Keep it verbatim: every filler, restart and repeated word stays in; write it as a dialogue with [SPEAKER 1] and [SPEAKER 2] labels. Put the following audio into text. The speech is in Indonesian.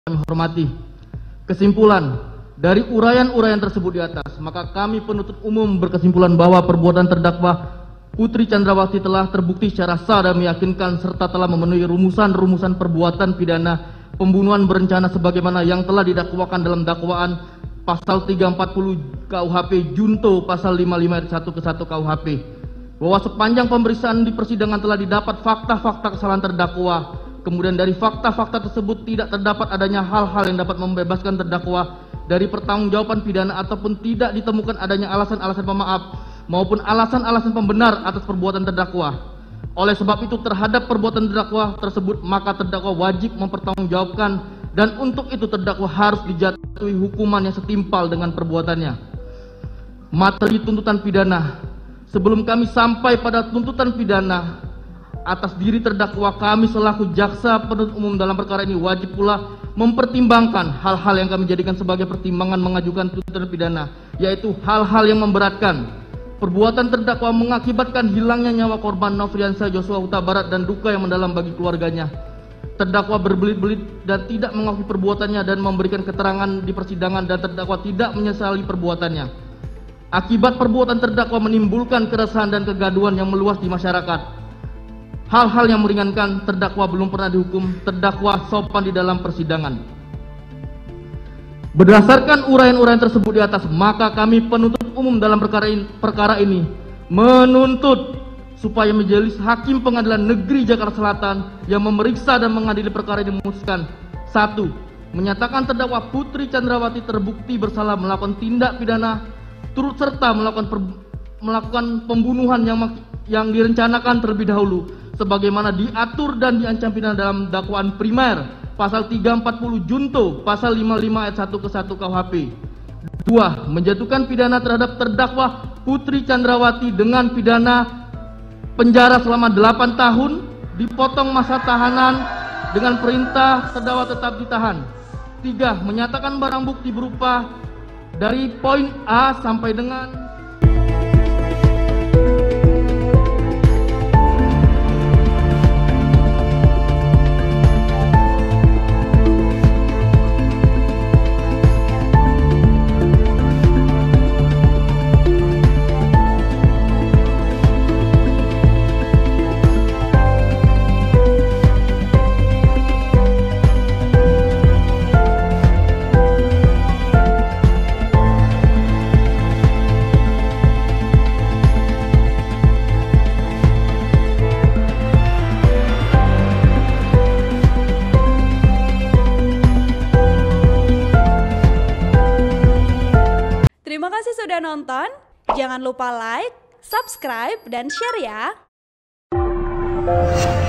[SPEAKER 1] kami hormati. Kesimpulan dari uraian-uraian tersebut di atas, maka kami penuntut umum berkesimpulan bahwa perbuatan terdakwa Putri Chandrawati telah terbukti secara sah dan meyakinkan serta telah memenuhi rumusan-rumusan perbuatan pidana pembunuhan berencana sebagaimana yang telah didakwakan dalam dakwaan pasal tiga ratus empat puluh K U H P junto pasal lima puluh lima ayat satu ke satu K U H P, bahwa sepanjang pemeriksaan di persidangan telah didapat fakta-fakta kesalahan terdakwa. Kemudian dari fakta-fakta tersebut tidak terdapat adanya hal-hal yang dapat membebaskan terdakwa dari pertanggungjawaban pidana ataupun tidak ditemukan adanya alasan-alasan pemaaf maupun alasan-alasan pembenar atas perbuatan terdakwa. Oleh sebab itu terhadap perbuatan terdakwa tersebut maka terdakwa wajib mempertanggungjawabkan, dan untuk itu terdakwa harus dijatuhi hukuman yang setimpal dengan perbuatannya. Materi tuntutan pidana. Sebelum kami sampai pada tuntutan pidana atas diri terdakwa, kami selaku jaksa penuntut umum dalam perkara ini wajib pula mempertimbangkan hal-hal yang kami jadikan sebagai pertimbangan mengajukan tuntutan pidana, yaitu hal-hal yang memberatkan. Perbuatan terdakwa mengakibatkan hilangnya nyawa korban Nofriansah Joshua Huta Barat dan duka yang mendalam bagi keluarganya. Terdakwa berbelit-belit dan tidak mengakui perbuatannya dan memberikan keterangan di persidangan, dan terdakwa tidak menyesali perbuatannya. Akibat perbuatan terdakwa menimbulkan keresahan dan kegaduhan yang meluas di masyarakat. Hal-hal yang meringankan, terdakwa belum pernah dihukum, terdakwa sopan di dalam persidangan. Berdasarkan uraian-uraian tersebut di atas, maka kami penuntut umum dalam perkara ini, perkara ini menuntut supaya majelis hakim pengadilan negeri Jakarta Selatan yang memeriksa dan mengadili perkara ini memutuskan: satu. Menyatakan terdakwa Putri Chandrawati terbukti bersalah melakukan tindak pidana turut serta melakukan per, melakukan pembunuhan yang yang direncanakan terlebih dahulu sebagaimana diatur dan diancam pidana dalam dakwaan primer pasal tiga ratus empat puluh junto pasal lima puluh lima ayat satu ke satu K U H P. Dua. Menjatuhkan pidana terhadap terdakwa Putri Chandrawati dengan pidana penjara selama delapan tahun, dipotong masa tahanan dengan perintah terdakwa tetap ditahan. Tiga. Menyatakan barang bukti berupa dari poin A sampai dengan
[SPEAKER 2] Terima kasih sudah nonton. Jangan lupa like, subscribe, dan share ya.